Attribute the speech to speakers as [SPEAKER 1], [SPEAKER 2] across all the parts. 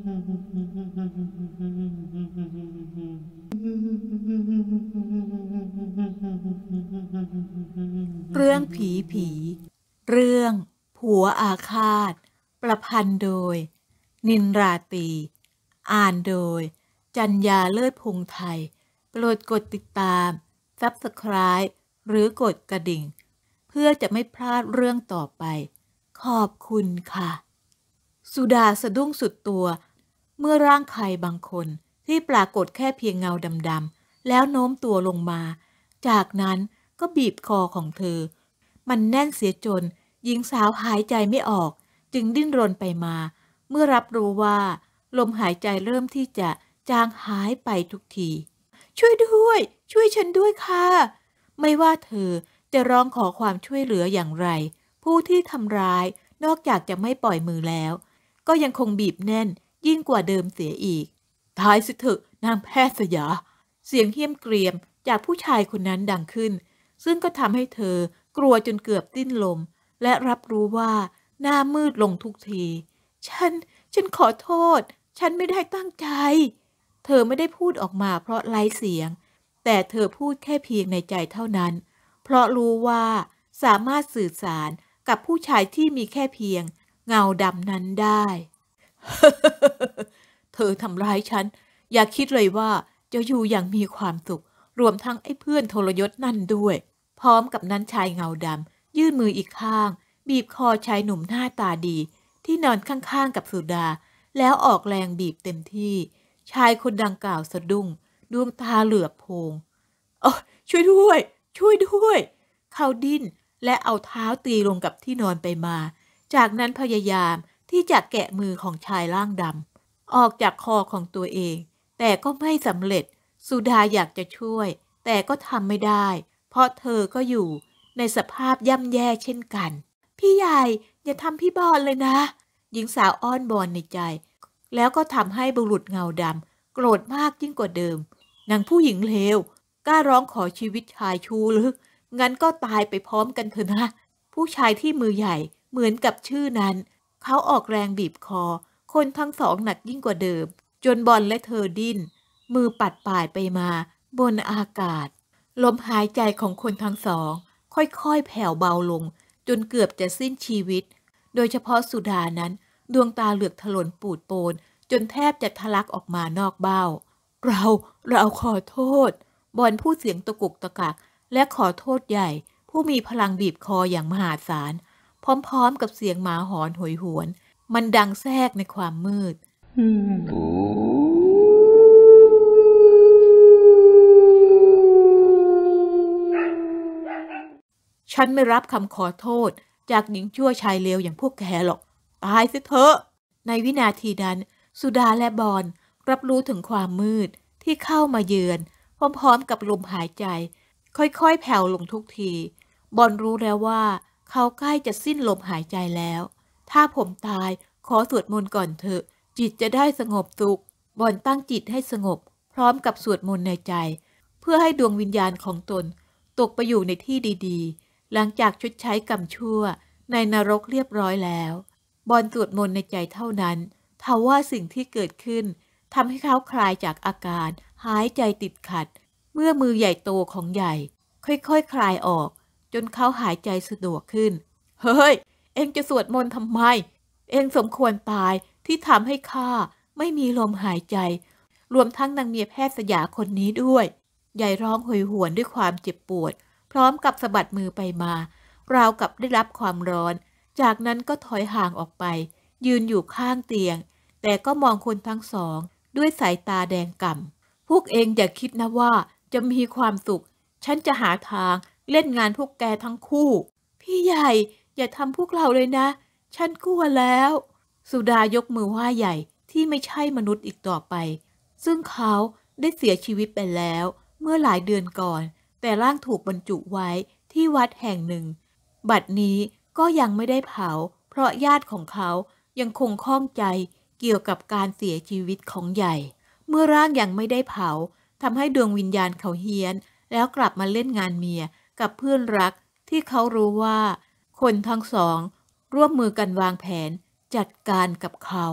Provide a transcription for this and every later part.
[SPEAKER 1] เรื่องผีเรื่องผัวอาฆาตประพันธ์โดยนินราตรีอ่านโดยจัญญาเลิศพงษ์ไทยโปรดกดติดตาม Subscribe หรือกดกระดิ่งเพื่อจะไม่พลาดเรื่องต่อไปขอบคุณค่ะสุดาสะดุ้งสุดตัวเมื่อร่างใครบางคนที่ปรากฏแค่เพียงเงาดำๆแล้วโน้มตัวลงมาจากนั้นก็บีบคอของเธอมันแน่นเสียจนหญิงสาวหายใจไม่ออกจึงดิ้นรนไปมาเมื่อรับรู้ว่าลมหายใจเริ่มที่จะจางหายไปทุกทีช่วยด้วยช่วยฉันด้วยค่ะไม่ว่าเธอจะร้องขอความช่วยเหลืออย่างไรผู้ที่ทำร้ายนอกจากจะไม่ปล่อยมือแล้วก็ยังคงบีบแน่นยิ่งกว่าเดิมเสียอีกท้ายสุดเถอะนางแพทย์สยาเสียงเหี้ยมเกรียมจากผู้ชายคนนั้นดังขึ้นซึ่งก็ทำให้เธอกลัวจนเกือบสิ้นลมและรับรู้ว่าหน้ามืดลงทุกทีฉันขอโทษฉันไม่ได้ตั้งใจเธอไม่ได้พูดออกมาเพราะไร้เสียงแต่เธอพูดแค่เพียงในใจเท่านั้นเพราะรู้ว่าสามารถสื่อสารกับผู้ชายที่มีแค่เพียงเงาดำนั้นได้ เธอทำร้ายฉันอย่าคิดเลยว่าจะอยู่อย่างมีความสุขรวมทั้งไอ้เพื่อนทรยศนั่นด้วยพร้อมกับนั้นชายเงาดำยื่นมืออีกข้างบีบคอชายหนุ่มหน้าตาดีที่นอนข้างๆกับสุดาแล้วออกแรงบีบเต็มที่ชายคนดังกล่าวสะดุ้งดวงตาเหลือบโพลงช่วยด้วยช่วยด้วยเขาดิ้นและเอาเท้าตีลงกับที่นอนไปมาจากนั้นพยายามที่จะแกะมือของชายร่างดำออกจากคอของตัวเองแต่ก็ไม่สำเร็จสุดาอยากจะช่วยแต่ก็ทำไม่ได้เพราะเธอก็อยู่ในสภาพย่ำแย่เช่นกันพี่ใหญ่อย่าทำพี่บอลเลยนะหญิงสาวอ้อนบอนในใจแล้วก็ทำให้บุรุษเงาดำโกรธมากยิ่งกว่าเดิมนางผู้หญิงเลวกล้าร้องขอชีวิตชายชูหรืองั้นก็ตายไปพร้อมกันเถอะนะผู้ชายที่มือใหญ่เหมือนกับชื่อนั้นเขาออกแรงบีบคอคนทั้งสองหนักยิ่งกว่าเดิมจนบอลและเธอดิ้นมือปัดป่ายไปมาบนอากาศลมหายใจของคนทั้งสองค่อยๆแผ่วเบาลงจนเกือบจะสิ้นชีวิตโดยเฉพาะสุดานั้นดวงตาเหลือกถลนปูดโปนจนแทบจะทะลักออกมานอกเบ้าเราขอโทษบอลพูดเสียงตะกุกตะกักและขอโทษใหญ่ผู้มีพลังบีบคออย่างมหาศาลพร้อมๆกับเสียงหมาหอนโหยหวนมันดังแทรกในความมืดฉันไม่รับคำขอโทษจากหญิงชั่วชายเลวอย่างพวกแกหรอกตายสิเถอะในวินาทีนั้นสุดาและบอลรับรู้ถึงความมืดที่เข้ามาเยือนพร้อมๆกับลมหายใจค่อยๆแผ่วลงทุกทีบอลรู้แล้วว่าเขาใกล้จะสิ้นลมหายใจแล้วถ้าผมตายขอสวดมนต์ก่อนเถอะจิตจะได้สงบสุขบอลตั้งจิตให้สงบพร้อมกับสวดมนต์ในใจเพื่อให้ดวงวิญญาณของตนตกไปอยู่ในที่ดีๆหลังจากชดใช้กรรมชั่วในนรกเรียบร้อยแล้วบอลสวดมนต์ในใจเท่านั้นทว่าสิ่งที่เกิดขึ้นทำให้เขาคลายจากอาการหายใจติดขัดเมื่อมือใหญ่โตของใหญ่ค่อยๆคลายออกจนเขาหายใจสะดวกขึ้นเฮ้ยเอ็งจะสวดมนต์ทำไมเอ็งสมควรตายที่ทำให้ข้าไม่มีลมหายใจรวมทั้งนางเมียแพทย์สยาคนนี้ด้วยใหญ่ร้องโหยหวนด้วยความเจ็บปวดพร้อมกับสะบัดมือไปมาราวกับได้รับความร้อนจากนั้นก็ถอยห่างออกไปยืนอยู่ข้างเตียงแต่ก็มองคนทั้งสองด้วยสายตาแดงก่ำพวกเองอย่าคิดนะว่าจะมีความสุขฉันจะหาทางเล่นงานพวกแกทั้งคู่พี่ใหญ่อย่าทำพวกเราเลยนะฉันกลัวแล้วสุดายกมือไหว้ใหญ่ที่ไม่ใช่มนุษย์อีกต่อไปซึ่งเขาได้เสียชีวิตไปแล้วเมื่อหลายเดือนก่อนแต่ร่างถูกบรรจุไว้ที่วัดแห่งหนึ่งบัดนี้ก็ยังไม่ได้เผาเพราะญาติของเขายังคงข้องใจเกี่ยวกับการเสียชีวิตของใหญ่เมื่อร่างยังไม่ได้เผาทำให้ดวงวิญญาณเขาเฮี้ยนแล้วกลับมาเล่นงานเมียกับเพื่อนรักที่เขารู้ว่าคนทั้งสองร่วมมือกันวางแผนจัดการกับเขา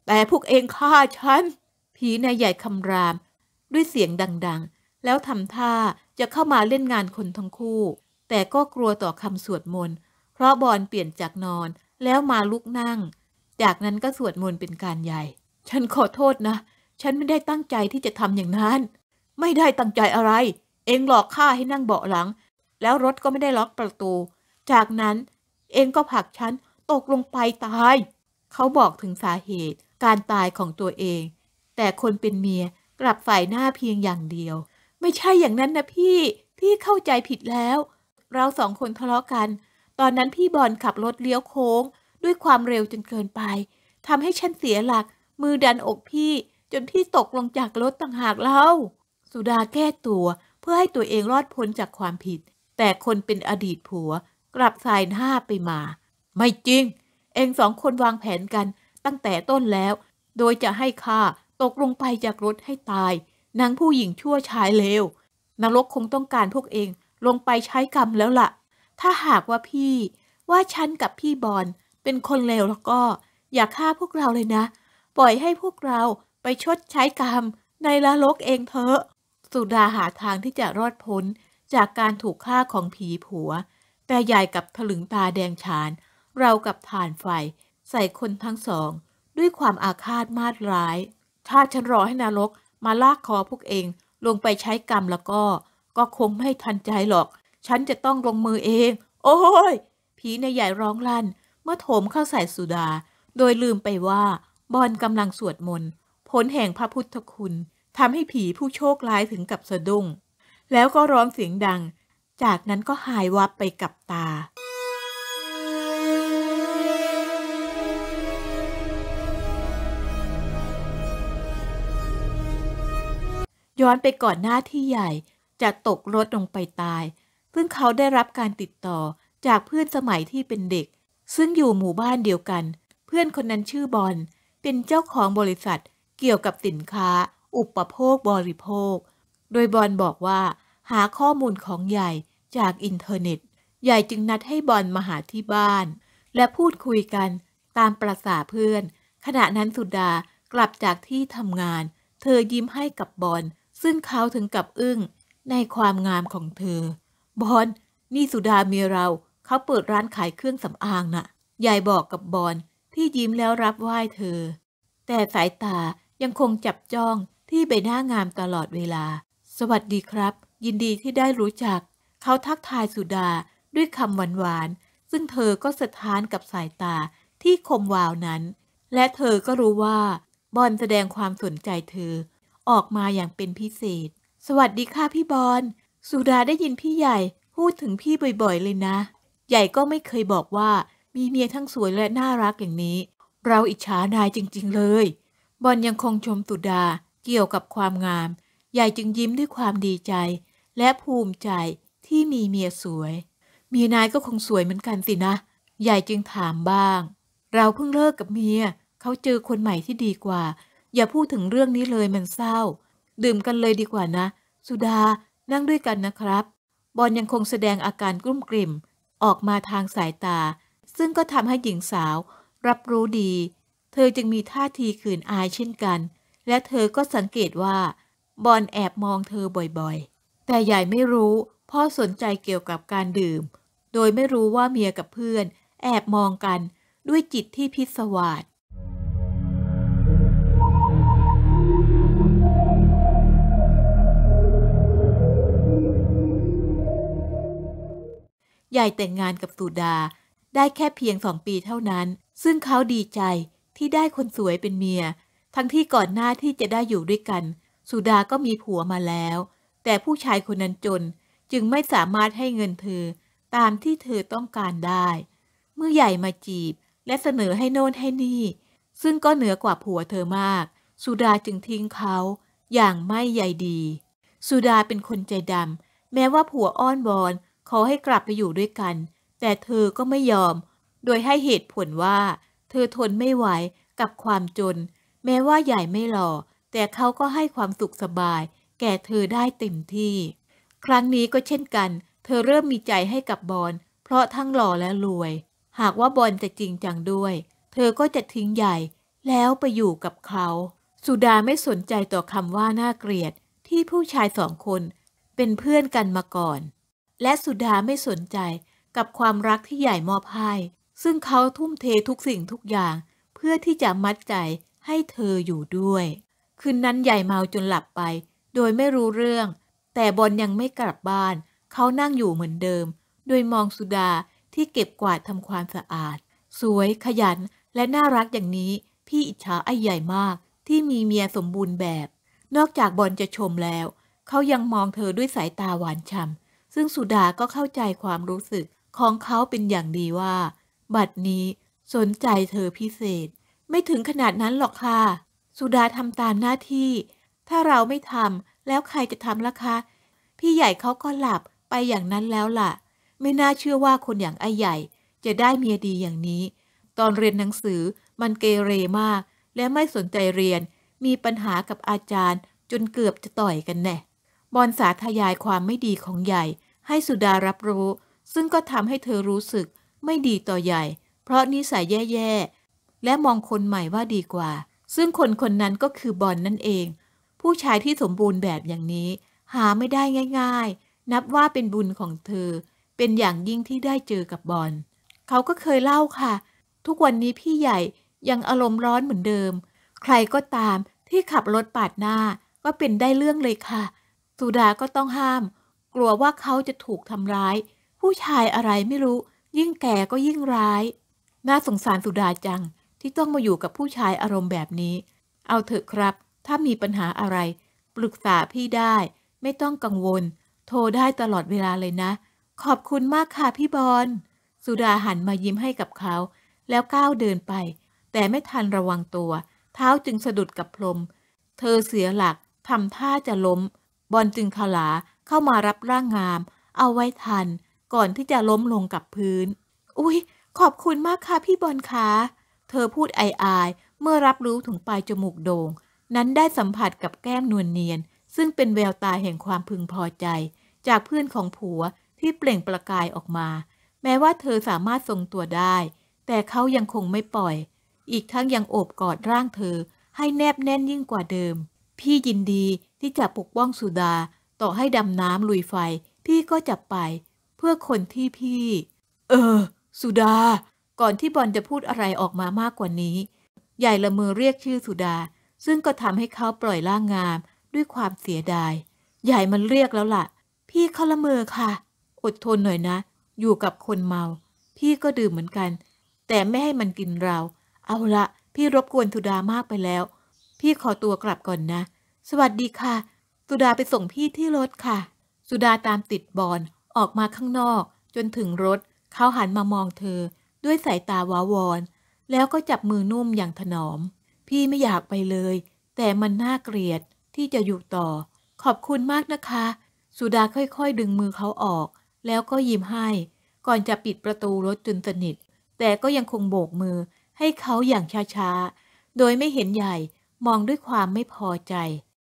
[SPEAKER 1] แต่พวกเองฆ่าฉันผีนายใหญ่คำรามด้วยเสียงดังๆแล้วทำท่าจะเข้ามาเล่นงานคนทั้งคู่แต่ก็กลัวต่อคำสวดมนต์เพราะบอลเปลี่ยนจากนอนแล้วมาลุกนั่งจากนั้นก็สวดมนต์เป็นการใหญ่ฉันขอโทษนะฉันไม่ได้ตั้งใจที่จะทำอย่างนั้นไม่ได้ตั้งใจอะไรเองหลอกข้าให้นั่งเบาะหลังแล้วรถก็ไม่ได้ล็อกประตูจากนั้นเองก็ผลักฉันตกลงไปตายเขาบอกถึงสาเหตุการตายของตัวเองแต่คนเป็นเมียกลับฝ่ายหน้าเพียงอย่างเดียวไม่ใช่อย่างนั้นนะพี่เข้าใจผิดแล้วเราสองคนทะเลาะกันตอนนั้นพี่บอลขับรถเลี้ยวโค้งด้วยความเร็วจนเกินไปทำให้ฉันเสียหลักมือดันอกพี่จนพี่ตกลงจากรถต่างหากเล่าสุดาแก้ตัวเพื่อให้ตัวเองรอดพ้นจากความผิดแต่คนเป็นอดีตผัวกลับสายหน้าไปมาไม่จริงเองสองคนวางแผนกันตั้งแต่ต้นแล้วโดยจะให้ข้าตกลงไปจากรถให้ตายนางผู้หญิงชั่วชายเลวนรกคงต้องการพวกเองลงไปใช้กรรมแล้วล่ะถ้าหากว่าฉันกับพี่บอลเป็นคนเลวแล้วก็อย่าฆ่าพวกเราเลยนะปล่อยให้พวกเราไปชดใช้กรรมในนรกเองเถอะสุดาหาทางที่จะรอดพ้นจากการถูกฆ่าของผีผัวแต่ยายกับถลึงตาแดงฉานเรากับถ่านไฟใส่คนทั้งสองด้วยความอาฆาตมาดร้ายถ้าฉันรอให้นรกมาลากคอพวกเองลงไปใช้กรรมแล้วก็คงไม่ทันใจหรอกฉันจะต้องลงมือเองโอ้ยผีนายใหญ่ร้องลั่นเมื่อโถมเข้าใส่สุดาโดยลืมไปว่าบอลกำลังสวดมนต์ผลแห่งพระพุทธคุณทำให้ผีผู้โชคร้ายถึงกับสะดุ้งแล้วก็ร้องเสียงดังจากนั้นก็หายวับไปกับตาย้อนไปก่อนหน้าที่ใหญ่จะตกรถลงไปตายซึ่งเขาได้รับการติดต่อจากเพื่อนสมัยที่เป็นเด็กซึ่งอยู่หมู่บ้านเดียวกันเพื่อนคนนั้นชื่อบอลเป็นเจ้าของบริษัทเกี่ยวกับสินค้าอุปโภคบริโภคโดยบอลบอกว่าหาข้อมูลของใหญ่จากอินเทอร์เน็ตใหญ่จึงนัดให้บอลมาหาที่บ้านและพูดคุยกันตามประสาเพื่อนขณะนั้นสุดากลับจากที่ทำงานเธอยิ้มให้กับบอลซึ่งเขาถึงกับอึ้งในความงามของเธอบอลนี่สุดาเมียเราเขาเปิดร้านขายเครื่องสำอางน่ะยายบอกกับบอลที่ยิ้มแล้วรับไหว้เธอแต่สายตายังคงจับจ้องที่ใบหน้างามตลอดเวลาสวัสดีครับยินดีที่ได้รู้จักเขาทักทายสุดาด้วยคำหวานๆซึ่งเธอก็สะท้านกับสายตาที่คมวาวนั้นและเธอก็รู้ว่าบอลแสดงความสนใจเธอออกมาอย่างเป็นพิเศษสวัสดีค่ะพี่บอลสุดาได้ยินพี่ใหญ่พูดถึงพี่บ่อยๆเลยนะใหญ่ก็ไม่เคยบอกว่ามีเมียทั้งสวยและน่ารักอย่างนี้เราอิจฉานายจริงๆเลยบอลยังคงชมสุดาเกี่ยวกับความงามใหญ่จึงยิ้มด้วยความดีใจและภูมิใจที่มีเมียสวยเมียนายก็คงสวยเหมือนกันสินะใหญ่จึงถามบ้างเราเพิ่งเลิกกับเมียเขาเจอคนใหม่ที่ดีกว่าอย่าพูดถึงเรื่องนี้เลยมันเศร้าดื่มกันเลยดีกว่านะสุดานั่งด้วยกันนะครับบอลยังคงแสดงอาการกลุ้มกลิ่มออกมาทางสายตาซึ่งก็ทำให้หญิงสาวรับรู้ดีเธอจึงมีท่าทีขืนอายเช่นกันและเธอก็สังเกตว่าบอลแอบมองเธอบ่อยๆแต่ใหญ่ไม่รู้พ่อสนใจเกี่ยวกับการดื่มโดยไม่รู้ว่าเมียกับเพื่อนแอบมองกันด้วยจิตที่พิศวาสใหญ่แต่งงานกับสุดาได้แค่เพียง2 ปีเท่านั้นซึ่งเขาดีใจที่ได้คนสวยเป็นเมียทั้งที่ก่อนหน้าที่จะได้อยู่ด้วยกันสุดาก็มีผัวมาแล้วแต่ผู้ชายคนนั้นจนจึงไม่สามารถให้เงินเธอตามที่เธอต้องการได้เมื่อใหญ่มาจีบและเสนอให้โน่นให้นี่ซึ่งก็เหนือกว่าผัวเธอมากสุดาจึงทิ้งเขาอย่างไม่ใยดีสุดาเป็นคนใจดำแม้ว่าผัวอ้อนวอนขอให้กลับไปอยู่ด้วยกันแต่เธอก็ไม่ยอมโดยให้เหตุผลว่าเธอทนไม่ไหวกับความจนแม้ว่าใหญ่ไม่หล่อแต่เขาก็ให้ความสุขสบายแก่เธอได้เต็มที่ครั้งนี้ก็เช่นกันเธอเริ่มมีใจให้กับบอลเพราะทั้งหล่อและรวยหากว่าบอลจะจริงจังด้วยเธอก็จะทิ้งใหญ่แล้วไปอยู่กับเขาสุดาไม่สนใจต่อคำว่าน่าเกลียดที่ผู้ชายสองคนเป็นเพื่อนกันมาก่อนและสุดาไม่สนใจกับความรักที่ใหญ่มอบให้ซึ่งเขาทุ่มเททุกสิ่งทุกอย่างเพื่อที่จะมัดใจให้เธออยู่ด้วยคืนนั้นใหญ่เมาจนหลับไปโดยไม่รู้เรื่องแต่บอลยังไม่กลับบ้านเขานั่งอยู่เหมือนเดิมโดยมองสุดาที่เก็บกวาดทำความสะอาดสวยขยันและน่ารักอย่างนี้พี่อิจฉาไอ้ใหญ่มากที่มีเมียสมบูรณ์แบบนอกจากบอลจะชมแล้วเขายังมองเธอด้วยสายตาหวานฉ่ำซึ่งสุดาก็เข้าใจความรู้สึกของเขาเป็นอย่างดีว่าบัดนี้สนใจเธอพิเศษไม่ถึงขนาดนั้นหรอกค่ะสุดาทำตามหน้าที่ถ้าเราไม่ทำแล้วใครจะทำล่ะคะพี่ใหญ่เขาก็หลับไปอย่างนั้นแล้วล่ะไม่น่าเชื่อว่าคนอย่างไอ้ใหญ่จะได้เมียดีอย่างนี้ตอนเรียนหนังสือมันเกเรมากและไม่สนใจเรียนมีปัญหากับอาจารย์จนเกือบจะต่อยกันแน่บอลสาธยายความไม่ดีของใหญ่ให้สุดารับรู้ซึ่งก็ทำให้เธอรู้สึกไม่ดีต่อใหญ่เพราะนิสัยแย่ๆและมองคนใหม่ว่าดีกว่าซึ่งคนคนนั้นก็คือบอลนั่นเองผู้ชายที่สมบูรณ์แบบอย่างนี้หาไม่ได้ง่ายๆนับว่าเป็นบุญของเธอเป็นอย่างยิ่งที่ได้เจอกับบอลเขาก็เคยเล่าค่ะทุกวันนี้พี่ใหญ่ยังอารมณ์ร้อนเหมือนเดิมใครก็ตามที่ขับรถปาดหน้าก็เป็นได้เรื่องเลยค่ะสุดาก็ต้องห้ามกลัวว่าเขาจะถูกทำร้ายผู้ชายอะไรไม่รู้ยิ่งแก่ก็ยิ่งร้ายน่าสงสารสุดาจังที่ต้องมาอยู่กับผู้ชายอารมณ์แบบนี้เอาเถอะครับถ้ามีปัญหาอะไรปรึกษาพี่ได้ไม่ต้องกังวลโทรได้ตลอดเวลาเลยนะขอบคุณมากค่ะพี่บอลสุดาหันมายิ้มให้กับเขาแล้วก้าวเดินไปแต่ไม่ทันระวังตัวเท้าจึงสะดุดกับพรมเธอเสียหลักทำท่าจะล้มบอลจึงขลาเข้ามารับร่างงามเอาไว้ทันก่อนที่จะล้มลงกับพื้นอุ๊ยขอบคุณมากค่ะพี่บอลคะเธอพูดอายๆเมื่อรับรู้ถึงปลายจมูกโด่งนั้นได้สัมผัสกับแก้มนวลเนียนซึ่งเป็นแววตาแห่งความพึงพอใจจากเพื่อนของผัวที่เปล่งประกายออกมาแม้ว่าเธอสามารถทรงตัวได้แต่เขายังคงไม่ปล่อยอีกทั้งยังโอบกอดร่างเธอให้แนบแน่นยิ่งกว่าเดิมพี่ยินดีที่จะปกป้องสุดาต่อให้ดำน้ำลุยไฟพี่ก็จะไปเพื่อคนที่พี่สุดาก่อนที่บอลจะพูดอะไรออกมามากกว่านี้ใหญ่ละเมอเรียกชื่อสุดาซึ่งก็ทำให้เขาปล่อยร่างงามด้วยความเสียดายใหญ่มันเรียกแล้วล่ะพี่เขาละเมอค่ะอดทนหน่อยนะอยู่กับคนเมาพี่ก็ดื่มเหมือนกันแต่ไม่ให้มันกินเราเอาละพี่รบกวนสุดามากไปแล้วพี่ขอตัวกลับก่อนนะสวัสดีค่ะสุดาไปส่งพี่ที่รถค่ะสุดาตามติดบอลออกมาข้างนอกจนถึงรถเขาหันมามองเธอด้วยสายตาว้าวอนแล้วก็จับมือนุ่มอย่างถนอมพี่ไม่อยากไปเลยแต่มันน่าเกลียดที่จะอยู่ต่อขอบคุณมากนะคะสุดาค่อยๆดึงมือเขาออกแล้วก็ยิ้มให้ก่อนจะปิดประตูรถจนสนิทแต่ก็ยังคงโบกมือให้เขาอย่างช้าๆโดยไม่เห็นใหญ่มองด้วยความไม่พอใจ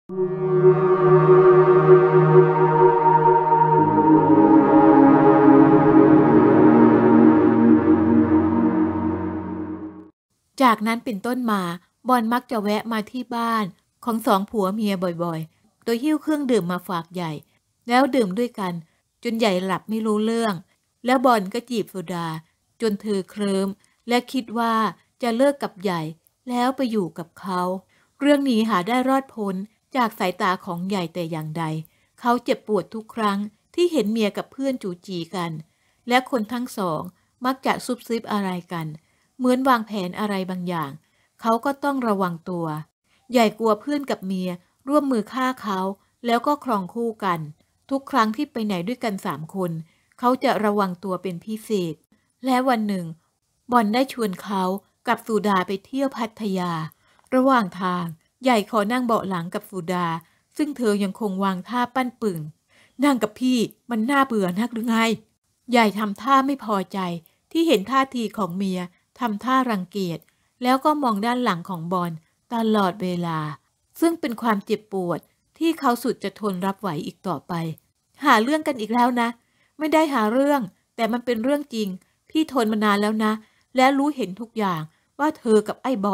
[SPEAKER 1] จากนั้นเป็นต้นมาบอลมักจะแวะมาที่บ้านของสองผัวเมียบ่อยๆโดยหิ้วเครื่องดื่มมาฝากใหญ่แล้วดื่มด้วยกันจนใหญ่หลับไม่รู้เรื่องแล้วบอลก็จีบสุดาจนเธอเคลิ้มและคิดว่าจะเลิกกับใหญ่แล้วไปอยู่กับเขาเรื่องนี้หาได้รอดพ้นจากสายตาของใหญ่แต่อย่างใดเขาเจ็บปวดทุกครั้งที่เห็นเมียกับเพื่อนจูจีกันและคนทั้งสองมักจะซุบซิบอะไรกันเหมือนวางแผนอะไรบางอย่างเขาก็ต้องระวังตัวใหญ่กลัวเพื่อนกับเมียร่วมมือฆ่าเขาแล้วก็ครองคู่กันทุกครั้งที่ไปไหนด้วยกัน3 คนเขาจะระวังตัวเป็นพิเศษและวันหนึ่งบอลได้ชวนเขากับสุดาไปเที่ยวพัทยาระหว่างทางใหญ่ขอนั่งเบาะหลังกับสุดาซึ่งเธอยังคงวางท่าปั้นปึ่งนั่งกับพี่มันน่าเบื่อนักหรือไงใหญ่ทำท่าไม่พอใจที่เห็นท่าทีของเมียทำท่ารังเกียจแล้วก็มองด้านหลังของบอลตลอดเวลาซึ่งเป็นความเจ็บปวดที่เขาสุดจะทนรับไหวอีกต่อไปหาเรื่องกันอีกแล้วนะไม่ได้หาเรื่องแต่มันเป็นเรื่องจริงพี่ทนมานานแล้วนะและรู้เห็นทุกอย่างว่าเธอกับไอ้บอล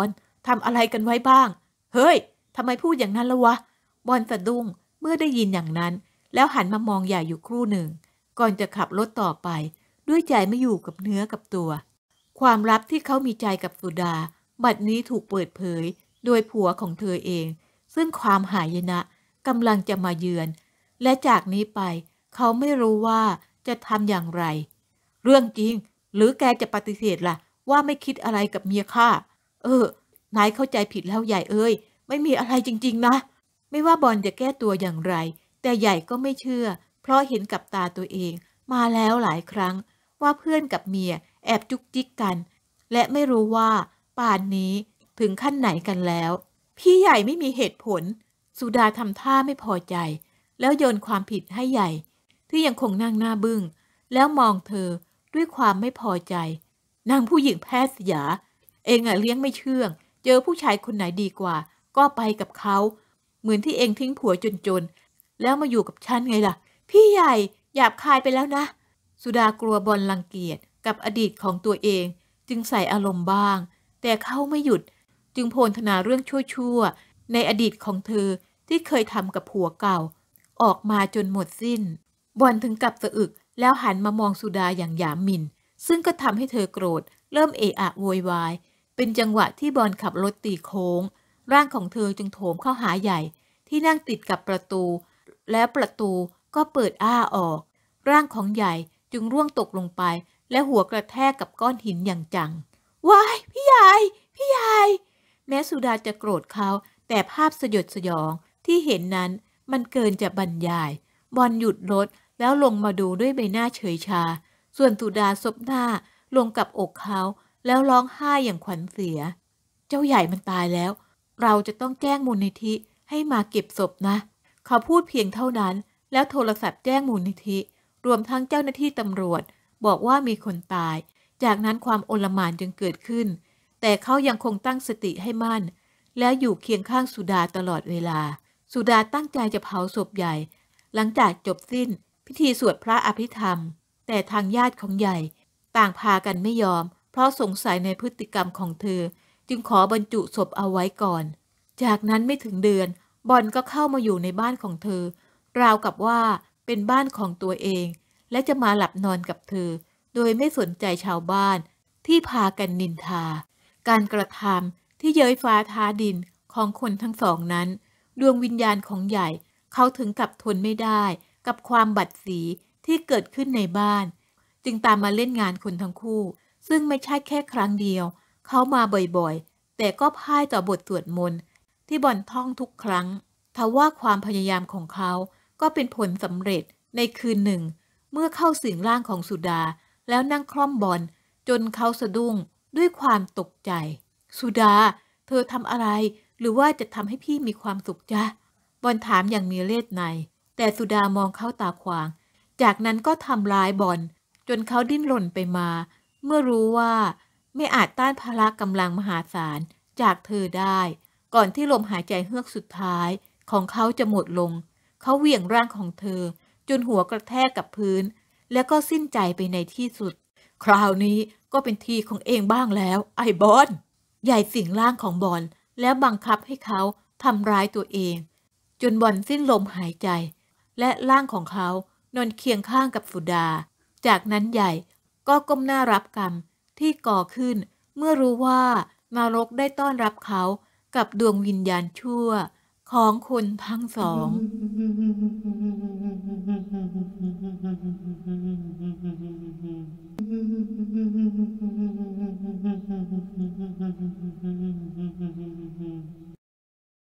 [SPEAKER 1] ทำอะไรกันไว้บ้างเฮ้ยทำไมพูดอย่างนั้นละวะบอลสะดุ้งเมื่อได้ยินอย่างนั้นแล้วหันมามองใหญ่อยู่ครู่หนึ่งก่อนจะขับรถต่อไปด้วยใจไม่อยู่กับเนื้อกับตัวความลับที่เขามีใจกับสุดาบัดนี้ถูกเปิดเผยโดยผัวของเธอเองซึ่งความหายนะกำลังจะมาเยือนและจากนี้ไปเขาไม่รู้ว่าจะทำอย่างไรเรื่องจริงหรือแกจะปฏิเสธล่ะว่าไม่คิดอะไรกับเมียข้านายเข้าใจผิดแล้วใหญ่เอ้ยไม่มีอะไรจริงๆนะไม่ว่าบอลจะแก้ตัวอย่างไรแต่ใหญ่ก็ไม่เชื่อเพราะเห็นกับตาตัวเองมาแล้วหลายครั้งว่าเพื่อนกับเมียแอบจุกจิกกันและไม่รู้ว่าป่านนี้ถึงขั้นไหนกันแล้วพี่ใหญ่ไม่มีเหตุผลสุดาทำท่าไม่พอใจแล้วโยนความผิดให้ใหญ่ที่ยังคงนั่งหน้าบึ้งแล้วมองเธอด้วยความไม่พอใจนางผู้หญิงแพทย์สยาเองเลี้ยงไม่เชื่องเจอผู้ชายคนไหนดีกว่าก็ไปกับเขาเหมือนที่เองทิ้งผัวจนแล้วมาอยู่กับฉันไงล่ะพี่ใหญ่หยาบคายไปแล้วนะสุดากลัวบอลรังเกียจกับอดีตของตัวเองจึงใส่อารมณ์บ้างแต่เขาไม่หยุดจึงโพลธนาเรื่องชั่วๆในอดีตของเธอที่เคยทำกับผัวเก่าออกมาจนหมดสิ้นบอลถึงกับสะอึกแล้วหันมามองสุดาอย่างหยามหมิ่นซึ่งก็ทำให้เธอโกรธเริ่มเอะอะโวยวายเป็นจังหวะที่บอลขับรถตีโค้งร่างของเธอจึงโถมเข้าหาใหญ่ที่นั่งติดกับประตูแล้วประตูก็เปิดอ้าออกร่างของใหญ่จึงร่วงตกลงไปและหัวกระแทกกับก้อนหินอย่างจังว้ายพี่ใหญ่พี่ใหญ่แม้สุดาจะโกรธเขาแต่ภาพสยดสยองที่เห็นนั้นมันเกินจะบรรยายบอลหยุดรถแล้วลงมาดูด้วยใบหน้าเฉยชาส่วนสุดาซบหน้าลงกับอกเขาแล้วร้องไห้อย่างขวัญเสียเจ้าใหญ่มันตายแล้วเราจะต้องแจ้งมูลนิธิให้มาเก็บศพนะเขาพูดเพียงเท่านั้นแล้วโทรศัพท์แจ้งมูลนิธิรวมทั้งเจ้าหน้าที่ตำรวจบอกว่ามีคนตายจากนั้นความโอลหม่านจึงเกิดขึ้นแต่เขายังคงตั้งสติให้มั่นและอยู่เคียงข้างสุดาตลอดเวลาสุดาตั้งใจจะเผาศพใหญ่หลังจากจบสิ้นพิธีสวดพระอภิธรรมแต่ทางญาติของใหญ่ต่างพากันไม่ยอมเพราะสงสัยในพฤติกรรมของเธอจึงขอบรรจุศพเอาไว้ก่อนจากนั้นไม่ถึงเดือนบอลก็เข้ามาอยู่ในบ้านของเธอราวกับว่าเป็นบ้านของตัวเองและจะมาหลับนอนกับเธอโดยไม่สนใจชาวบ้านที่พากันนินทาการกระทำที่เย้ยฟ้าท้าดินของคนทั้งสองนั้นดวงวิญญาณของใหญ่เขาถึงกับทนไม่ได้กับความบัดสีที่เกิดขึ้นในบ้านจึงตามมาเล่นงานคนทั้งคู่ซึ่งไม่ใช่แค่ครั้งเดียวเขามาบ่อยๆแต่ก็พ่ายต่อบทสวดมนต์ที่บอลท่องทุกครั้งทว่าความพยายามของเขาก็เป็นผลสำเร็จในคืนหนึ่งเมื่อเข้าสิงร่างของสุดาแล้วนั่งคล่อมบอลจนเขาสะดุ้งด้วยความตกใจสุดาเธอทำอะไรหรือว่าจะทำให้พี่มีความสุขจ๊ะบอลถามอย่างมีเล่ห์ในแต่สุดามองเขาตาขวางจากนั้นก็ทำร้ายบอลจนเขาดิ้นรนไปมาเมื่อรู้ว่าไม่อาจต้านพละกำลังมหาศาลจากเธอได้ก่อนที่ลมหายใจเฮือกสุดท้ายของเขาจะหมดลงเขาเหวี่ยงร่างของเธอจนหัวกระแทกกับพื้นแล้วก็สิ้นใจไปในที่สุดคราวนี้ก็เป็นทีของเองบ้างแล้วไอ้บอลใหญ่สิงร่างของบอลแล้วบังคับให้เขาทำร้ายตัวเองจนบอลสิ้นลมหายใจและร่างของเขานอนเคียงข้างกับสุดาจากนั้นใหญ่ก็ก้มหน้ารับกรรมที่ก่อขึ้นเมื่อรู้ว่านรกได้ต้อนรับเขากับดวงวิญญาณชั่วของคนทั้งสอง